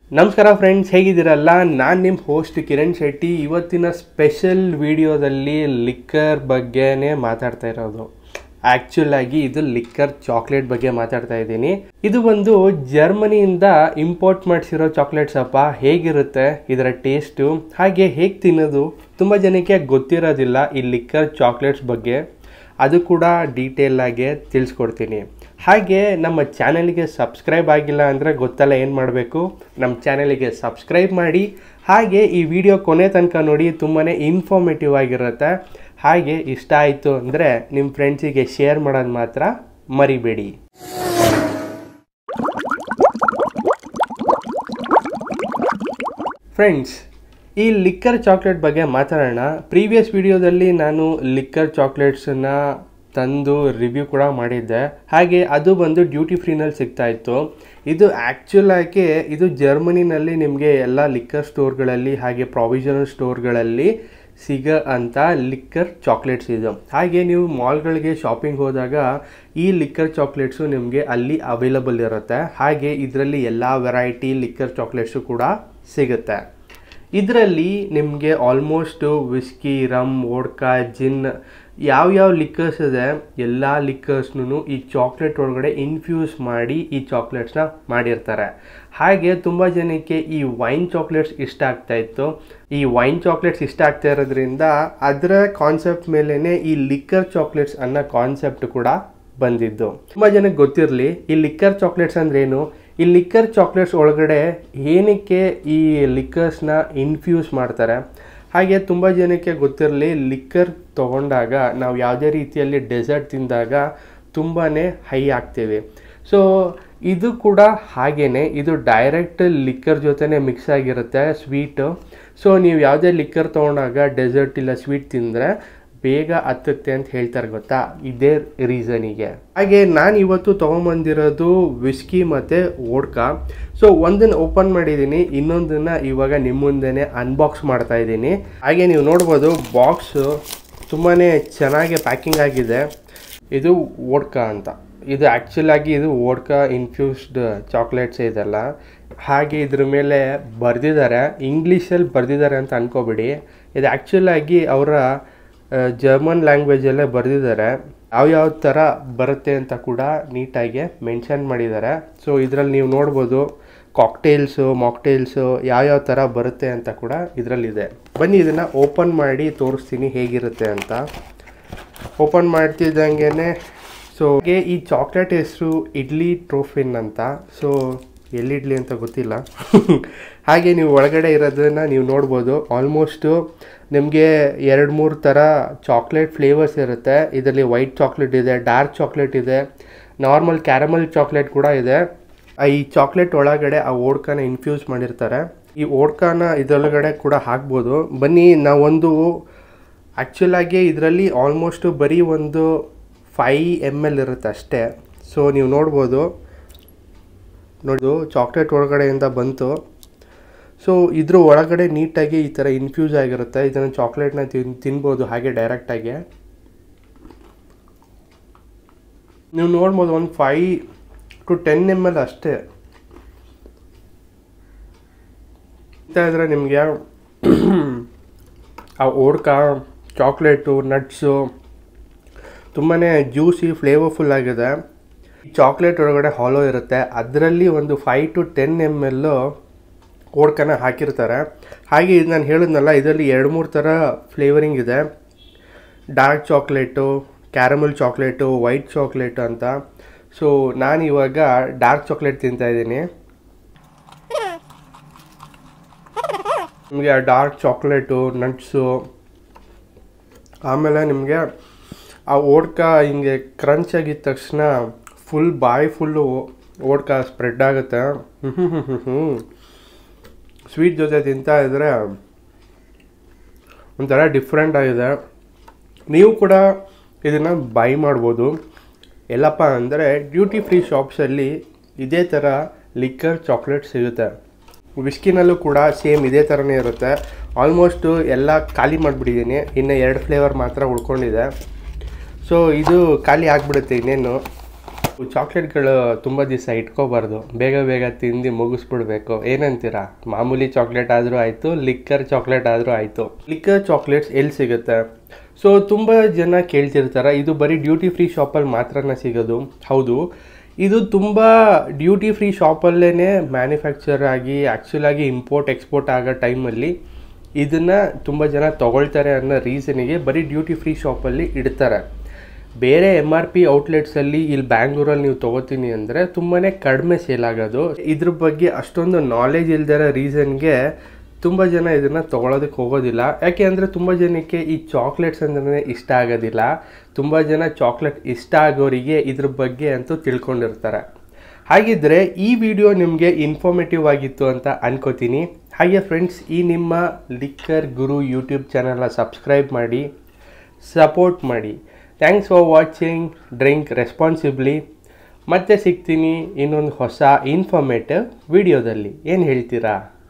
ನಮಸ್ಕಾರ ಫ್ರೆಂಡ್ಸ್, ಹೇಗಿದ್ದೀರಲ್ಲ? ನಾನು ನಿಮ್ಮ ಹೋಸ್ಟ್ ಕಿರಣ್ ಶೆಟ್ಟಿ. ಇವತ್ತಿನ ಸ್ಪೆಷಲ್ ವಿಡಿಯೋದಲ್ಲಿ ಲಿಕ್ಕರ್ ಬಗ್ಗೆನೇ ಮಾತಾಡ್ತಾ ಇರೋದು. ಆ್ಯಕ್ಚುಲಾಗಿ ಇದು ಲಿಕ್ಕರ್ ಚಾಕ್ಲೇಟ್ ಬಗ್ಗೆ ಮಾತಾಡ್ತಾ ಇದ್ದೀನಿ. ಇದು ಒಂದು ಜರ್ಮನಿಯಿಂದ ಇಂಪೋರ್ಟ್ ಮಾಡಿಸಿರೋ ಚಾಕ್ಲೇಟ್ಸ್ ಅಪ್ಪ. ಹೇಗಿರುತ್ತೆ ಇದರ ಟೇಸ್ಟು, ಹಾಗೆ ಹೇಗೆ ತಿನ್ನೋದು, ತುಂಬ ಜನಕ್ಕೆ ಗೊತ್ತಿರೋದಿಲ್ಲ ಈ ಲಿಕ್ಕರ್ ಚಾಕ್ಲೇಟ್ಸ್ ಬಗ್ಗೆ. ಅದು ಕೂಡ ಡೀಟೇಲ್ ಆಗಿ ತಿಳಿಸ್ಕೊಡ್ತೀನಿ. ಹಾಗೆ ನಮ್ಮ ಚಾನಲ್ಗೆ ಸಬ್ಸ್ಕ್ರೈಬ್ ಆಗಿಲ್ಲ ಅಂದರೆ ಗೊತ್ತಲ್ಲ ಏನು ಮಾಡಬೇಕು, ನಮ್ಮ ಚಾನಲಿಗೆ ಸಬ್ಸ್ಕ್ರೈಬ್ ಮಾಡಿ. ಹಾಗೆ ಈ ವಿಡಿಯೋ ಕೊನೆ ತನಕ ನೋಡಿ, ತುಂಬಾ ಇನ್ಫಾರ್ಮೇಟಿವ್ ಆಗಿರುತ್ತೆ. ಹಾಗೆ ಇಷ್ಟ ಆಯಿತು ಅಂದರೆ ನಿಮ್ಮ ಫ್ರೆಂಡ್ಸಿಗೆ ಶೇರ್ ಮಾಡೋದು ಮಾತ್ರ ಮರಿಬೇಡಿ. ಫ್ರೆಂಡ್ಸ್, ಈ ಲಿಕ್ಕರ್ ಚಾಕ್ಲೇಟ್ ಬಗ್ಗೆ ಮಾತಾಡೋಣ. ಪ್ರೀವಿಯಸ್ ವಿಡಿಯೋದಲ್ಲಿ ನಾನು ಲಿಕ್ಕರ್ ಚಾಕ್ಲೇಟ್ಸನ್ನು ತಂದು ರಿವ್ಯೂ ಕೂಡ ಮಾಡಿದ್ದೆ. ಹಾಗೆ ಅದು ಬಂದು ಡ್ಯೂಟಿ ಫ್ರೀನಲ್ಲಿ ಸಿಗ್ತಾಯಿತ್ತು. ಇದು ಆ್ಯಕ್ಚುಲಾಗಿ ಇದು ಜರ್ಮನಿನಲ್ಲಿ ನಿಮಗೆ ಎಲ್ಲ ಲಿಕ್ಕರ್ ಸ್ಟೋರ್ಗಳಲ್ಲಿ ಹಾಗೆ ಪ್ರಾವಿಷನಲ್ ಸ್ಟೋರ್ಗಳಲ್ಲಿ ಸಿಗೋ ಅಂಥ ಲಿಕ್ಕರ್ ಚಾಕ್ಲೇಟ್ಸ್ ಇದು. ಹಾಗೆ ನೀವು ಮಾಲ್ಗಳಿಗೆ ಶಾಪಿಂಗ್ ಹೋದಾಗ ಈ ಲಿಕ್ಕರ್ ಚಾಕ್ಲೇಟ್ಸು ನಿಮಗೆ ಅಲ್ಲಿ ಅವೈಲಬಲ್ ಇರುತ್ತೆ. ಹಾಗೆ ಇದರಲ್ಲಿ ಎಲ್ಲ ವೆರೈಟಿ ಲಿಕ್ಕರ್ ಚಾಕ್ಲೇಟ್ಸು ಕೂಡ ಸಿಗುತ್ತೆ. ಇದರಲ್ಲಿ ನಿಮಗೆ almost whisky, rum, vodka, gin, ಯಾವ್ಯಾವ ಲಿಕ್ಕರ್ಸ್ ಇದೆ ಎಲ್ಲ ಲಿಕ್ಕರ್ಸ್ನೂ ಈ ಚಾಕ್ಲೇಟ್ ಒಳಗಡೆ ಇನ್ಫ್ಯೂಸ್ ಮಾಡಿ ಈ ಚಾಕ್ಲೇಟ್ಸ್ನ ಮಾಡಿರ್ತಾರೆ. ಹಾಗೆ ತುಂಬ ಜನಕ್ಕೆ ಈ ವೈನ್ ಚಾಕ್ಲೇಟ್ಸ್ ಇಷ್ಟ ಆಗ್ತಾಯಿತ್ತು. ಈ ವೈನ್ ಚಾಕ್ಲೇಟ್ಸ್ ಇಷ್ಟ ಆಗ್ತಾ ಇರೋದ್ರಿಂದ ಅದರ ಕಾನ್ಸೆಪ್ಟ್ ಮೇಲೇ ಈ ಲಿಕ್ಕರ್ ಚಾಕ್ಲೇಟ್ಸ್ ಅನ್ನೋ ಕಾನ್ಸೆಪ್ಟ್ ಕೂಡ ಬಂದಿದ್ದು. ತುಂಬ ಜನಕ್ಕೆ ಗೊತ್ತಿರಲಿ ಈ ಲಿಕ್ಕರ್ ಚಾಕ್ಲೇಟ್ಸ್ ಅಂದ್ರೇನು, ಈ ಲಿಕ್ಕರ್ ಚಾಕ್ಲೇಟ್ಸ್ ಒಳಗಡೆ ಏನಕ್ಕೆ ಈ ಲಿಕ್ಕರ್ಸ್ನ ಇನ್ಫ್ಯೂಸ್ ಮಾಡ್ತಾರೆ. ಹಾಗೆ ತುಂಬ ಜನಕ್ಕೆ ಗೊತ್ತಿರಲಿ, ಲಿಕ್ಕರ್ ತೊಗೊಂಡಾಗ ನಾವು ಯಾವುದೇ ರೀತಿಯಲ್ಲಿ ಡೆಸರ್ಟ್ ತಿಂದಾಗ ತುಂಬಾ ಹೈ ಆಗ್ತೀವಿ. ಸೊ ಇದು ಕೂಡ ಹಾಗೇ, ಇದು ಡೈರೆಕ್ಟ್ ಲಿಕ್ಕರ್ ಜೊತೆನೇ ಮಿಕ್ಸ್ ಆಗಿರುತ್ತೆ ಸ್ವೀಟು. ಸೊ ನೀವು ಯಾವುದೇ ಲಿಕ್ಕರ್ ತೊಗೊಂಡಾಗ ಡೆಸರ್ಟ್ ಇಲ್ಲ ಸ್ವೀಟ್ ತಿಂದರೆ ಬೇಗ ಹತ್ತುತ್ತೆ ಅಂತ ಹೇಳ್ತಾರೆ ಗೊತ್ತಾ, ಇದೇ ರೀಸನಿಗೆ. ಹಾಗೆ ನಾನು ಇವತ್ತು ತೊಗೊಂಬಂದಿರೋದು ವಿಸ್ಕಿ ಮತ್ತು ವೋಡ್ಕಾ. ಸೊ ಒಂದನ್ನು ಓಪನ್ ಮಾಡಿದ್ದೀನಿ, ಇನ್ನೊಂದನ್ನು ಇವಾಗ ನಿಮ್ಮ ಮುಂದೆನೇ ಅನ್ಬಾಕ್ಸ್ ಮಾಡ್ತಾ ಇದ್ದೀನಿ. ಹಾಗೆ ನೀವು ನೋಡ್ಬೋದು ಬಾಕ್ಸು ತುಂಬಾ ಚೆನ್ನಾಗಿ ಪ್ಯಾಕಿಂಗ್ ಆಗಿದೆ. ಇದು ವೋಡ್ಕಾ ಅಂತ. ಇದು ಆ್ಯಕ್ಚುಲಾಗಿ ಇದು ವೋಡ್ಕಾ ಇನ್ಫ್ಯೂಸ್ಡ್ ಚಾಕ್ಲೇಟ್ಸ್ ಇದೆಲ್ಲ. ಹಾಗೆ ಇದ್ರ ಮೇಲೆ ಬರೆದಿದ್ದಾರೆ, ಇಂಗ್ಲೀಷಲ್ಲಿ ಬರೆದಿದ್ದಾರೆ ಅಂತ ಅಂದ್ಕೋಬೇಡಿ. ಇದು ಆ್ಯಕ್ಚುಲಾಗಿ ಅವರ ಜರ್ಮನ್ ಲ್ಯಾಂಗ್ವೇಜಲ್ಲೇ ಬರೆದಿದ್ದಾರೆ. ಯಾವ್ಯಾವ ಥರ ಬರುತ್ತೆ ಅಂತ ಕೂಡ ನೀಟಾಗಿ ಮೆನ್ಷನ್ ಮಾಡಿದ್ದಾರೆ. ಸೊ ಇದರಲ್ಲಿ ನೀವು ನೋಡ್ಬೋದು ಕಾಕ್ಟೇಲ್ಸು, ಮಾಕ್ಟೇಲ್ಸು ಯಾವ್ಯಾವ ಥರ ಬರುತ್ತೆ ಅಂತ ಕೂಡ ಇದರಲ್ಲಿದೆ. ಬನ್ನಿ ಇದನ್ನು ಓಪನ್ ಮಾಡಿ ತೋರಿಸ್ತೀನಿ ಹೇಗಿರುತ್ತೆ ಅಂತ. ಓಪನ್ ಮಾಡ್ತಿದ್ದಂಗೆ ಸೊ ಈ ಚಾಕ್ಲೇಟ್ ಹೆಸರು ಇಡ್ಲಿ ಟ್ರೋಫಿನ್ ಅಂತ. ಸೊ ಎಲ್ಲಿ ಇಡ್ಲಿ ಅಂತ ಗೊತ್ತಿಲ್ಲ. ಹಾಗೆ ನೀವು ಒಳಗಡೆ ಇರೋದನ್ನು ನೀವು ನೋಡ್ಬೋದು. ಆಲ್ಮೋಸ್ಟು ನಿಮಗೆ 2-3 ಥರ ಚಾಕ್ಲೇಟ್ ಫ್ಲೇವರ್ಸ್ ಇರುತ್ತೆ. ಇದರಲ್ಲಿ ವೈಟ್ ಚಾಕ್ಲೇಟ್ ಇದೆ, ಡಾರ್ಕ್ ಚಾಕ್ಲೇಟ್ ಇದೆ, ನಾರ್ಮಲ್ ಕ್ಯಾರಮಲ್ ಚಾಕ್ಲೇಟ್ ಕೂಡ ಇದೆ. ಈ ಚಾಕ್ಲೇಟ್ ಒಳಗಡೆ ಆ ವೋಡ್ಕಾನ ಇನ್ಫ್ಯೂಸ್ ಮಾಡಿರ್ತಾರೆ. ಈ ವೋಡ್ಕಾನ ಇದರೊಳಗಡೆ ಕೂಡ ಹಾಕ್ಬೋದು. ಬನ್ನಿ ನಾವೊಂದು ಆ್ಯಕ್ಚುಲಾಗಿ ಇದರಲ್ಲಿ ಆಲ್ಮೋಸ್ಟು ಬರೀ ಒಂದು 5 ml ಇರುತ್ತೆ ಅಷ್ಟೇ. ಸೊ ನೀವು ನೋಡ್ಬೋದು ಚಾಕ್ಲೇಟ್ ಒಳಗಡೆಯಿಂದ ಬಂತು. ಸೊ ಇದ್ರ ಒಳಗಡೆ ನೀಟಾಗಿ ಈ ಥರ ಇನ್ಫ್ಯೂಸ್ ಆಗಿರುತ್ತೆ. ಇದನ್ನು ಚಾಕ್ಲೇಟ್ನ ತಿನ್ಬೋದು ಹಾಗೆ ಡೈರೆಕ್ಟಾಗಿ. ನೀವು ನೋಡ್ಬೋದು ಒಂದು 5 to 10 ml ಅಷ್ಟೇ. ಇದ್ರೆ ನಿಮಗೆ ಆ ವೋಡ್ಕಾ, ಚಾಕ್ಲೇಟು, ನಟ್ಸು ತುಂಬಾ ಜ್ಯೂಸಿ ಫ್ಲೇವರ್ಫುಲ್ ಆಗಿದೆ. ಚಾಕ್ಲೇಟ್ ಒಳಗಡೆ ಹಾಲೋ ಇರುತ್ತೆ. ಅದರಲ್ಲಿ ಒಂದು 5 to 10 ml ವೋಡ್ಕಾನ ಹಾಕಿರ್ತಾರೆ. ಹಾಗೆ ಇದು ನಾನು ಹೇಳಿದ್ನಲ್ಲ, ಇದರಲ್ಲಿ 2-3 ಥರ ಫ್ಲೇವರಿಂಗ್ ಇದೆ. Dark chocolate, caramel chocolate, white chocolate ಅಂತ. ಸೊ ನಾನು ಇವಾಗ ಡಾರ್ಕ್ ಚಾಕ್ಲೇಟ್ ತಿಂತಾಯಿದ್ದೀನಿ. ನಿಮಗೆ ಆ ಡಾರ್ಕ್ ಚಾಕ್ಲೇಟು, ನಟ್ಸು, ಆಮೇಲೆ ನಿಮಗೆ ಆ ವೋಡ್ಕಾ ಹಿಂಗೆ ಕ್ರಂಚ್ ಆಗಿದ ತಕ್ಷಣ ಫುಲ್ ಬಾಯಿ ಫುಲ್ಲು ವೋಡ್ಕಾ ಸ್ಪ್ರೆಡ್ ಆಗುತ್ತೆ. ಸ್ವೀಟ್ ಜೊತೆ ತಿಂತಾ ಇದ್ದರೆ ಒಂಥರ ಡಿಫ್ರೆಂಟ್ ಆಗಿದೆ. ನೀವು ಕೂಡ ಇದನ್ನು ಬೈ ಮಾಡ್ಬೋದು. ಎಲ್ಲಪ್ಪ ಅಂದರೆ ಡ್ಯೂಟಿ ಫ್ರೀ ಶಾಪ್ಸಲ್ಲಿ ಇದೇ ಥರ ಲಿಕ್ಕರ್ ಚಾಕ್ಲೇಟ್ ಸಿಗುತ್ತೆ. ವಿಸ್ಕಿನಲ್ಲೂ ಕೂಡ ಸೇಮ್ ಇದೇ ಥರನೇ ಇರುತ್ತೆ. ಆಲ್ಮೋಸ್ಟು ಎಲ್ಲ ಖಾಲಿ ಮಾಡಿಬಿಟ್ಟಿದ್ದೀನಿ, ಇನ್ನು 2 ಫ್ಲೇವರ್ ಮಾತ್ರ ಉಳ್ಕೊಂಡಿದೆ. ಸೊ ಇದು ಖಾಲಿ ಆಗಿಬಿಡುತ್ತೆ ಇನ್ನೇನು. ಚಾಕ್ಲೇಟ್ಗಳು ತುಂಬ ದಿವಸ ಇಟ್ಕೋಬಾರ್ದು, ಬೇಗ ಬೇಗ ತಿಂದು ಮುಗಿಸ್ಬಿಡ್ಬೇಕು. ಏನಂತೀರಾ? ಮಾಮೂಲಿ ಚಾಕ್ಲೇಟ್ ಆದರೂ ಆಯಿತು, ಲಿಕ್ಕರ್ ಚಾಕ್ಲೇಟ್ ಆದರೂ ಆಯಿತು. ಲಿಕ್ಕರ್ ಚಾಕ್ಲೇಟ್ಸ್ ಎಲ್ಲಿ ಸಿಗುತ್ತೆ? ಸೊ ತುಂಬ ಜನ ಕೇಳ್ತಿರ್ತಾರೆ, ಇದು ಬರೀ ಡ್ಯೂಟಿ ಫ್ರೀ ಶಾಪಲ್ಲಿ ಮಾತ್ರನೇ ಸಿಗೋದು. ಹೌದು, ಇದು ತುಂಬ ಡ್ಯೂಟಿ ಫ್ರೀ ಶಾಪಲ್ಲೇ ಮ್ಯಾನುಫ್ಯಾಕ್ಚರ್ ಆಗಿ ಆ್ಯಕ್ಚುಲಾಗಿ ಇಂಪೋರ್ಟ್ ಎಕ್ಸ್ಪೋರ್ಟ್ ಆಗೋ ಟೈಮಲ್ಲಿ ಇದನ್ನು ತುಂಬ ಜನ ತೊಗೊಳ್ತಾರೆ ಅನ್ನೋ ರೀಸನಿಗೆ ಬರೀ ಡ್ಯೂಟಿ ಫ್ರೀ ಶಾಪಲ್ಲಿ ಇಡ್ತಾರೆ. ಬೇರೆ MRP ಔಟ್ಲೆಟ್ಸಲ್ಲಿ ಇಲ್ಲಿ ಬ್ಯಾಂಗ್ಳೂರಲ್ಲಿ ನೀವು ತೊಗೋತೀನಿ ಅಂದರೆ ತುಂಬಾ ಕಡಿಮೆ ಸೇಲ್ ಆಗೋದು. ಇದ್ರ ಬಗ್ಗೆ ಅಷ್ಟೊಂದು ನಾಲೆಜ್ ಇಲ್ದಿರೋ ರೀಸನ್ಗೆ ತುಂಬ ಜನ ಇದನ್ನು ತೊಗೊಳೋದಕ್ಕೆ ಹೋಗೋದಿಲ್ಲ. ಯಾಕೆ ಅಂದರೆ ತುಂಬ ಜನಕ್ಕೆ ಈ ಚಾಕ್ಲೇಟ್ಸ್ ಅಂದ್ರೆ ಇಷ್ಟ ಆಗೋದಿಲ್ಲ. ತುಂಬ ಜನ ಚಾಕ್ಲೇಟ್ ಇಷ್ಟ ಆಗೋರಿಗೆ ಇದ್ರ ಬಗ್ಗೆ ಅಂತೂ ತಿಳ್ಕೊಂಡಿರ್ತಾರೆ. ಹಾಗಿದ್ದರೆ ಈ ವಿಡಿಯೋ ನಿಮಗೆ ಇನ್ಫಾರ್ಮೇಟಿವ್ ಆಗಿತ್ತು ಅಂತ ಅನ್ಕೋತೀನಿ. ಹಾಗೆ ಫ್ರೆಂಡ್ಸ್, ಈ ನಿಮ್ಮ ಲಿಕ್ಕರ್ ಗುರು ಯೂಟ್ಯೂಬ್ ಚಾನಲ್ನ ಸಬ್ಸ್ಕ್ರೈಬ್ ಮಾಡಿ, ಸಪೋರ್ಟ್ ಮಾಡಿ. Thanks for watching. Drink responsibly. ಮತ್ತೆ ಸಿಗ್ತೀನಿ ಇನ್ನೊಂದು ಹೊಸ ಇನ್ಫಾರ್ಮೇಟಿವ್ ವಿಡಿಯೋದಲ್ಲಿ. ಏನು ಹೇಳ್ತೀರಾ?